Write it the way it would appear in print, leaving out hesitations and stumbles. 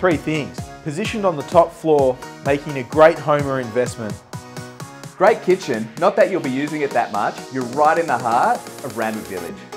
three things. Positioned on the top floor, making a great home or investment. Great kitchen, not that you'll be using it that much, you're right in the heart of Randwick Village.